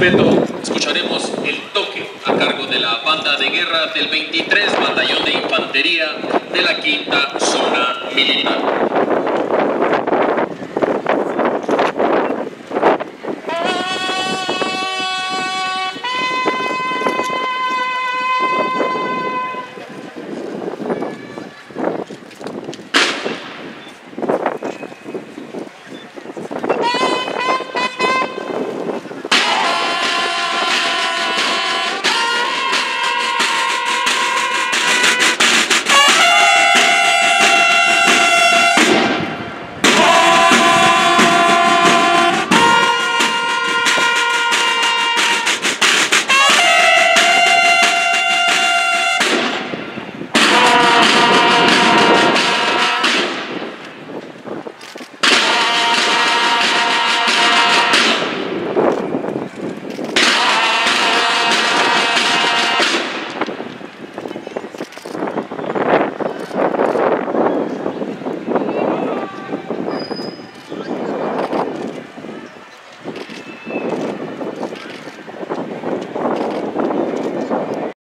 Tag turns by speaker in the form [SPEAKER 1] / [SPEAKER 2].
[SPEAKER 1] respeto, escucharemos el toque a cargo de la banda de guerra del 23 Batallón de Infantería de la 5ª Zona Militar.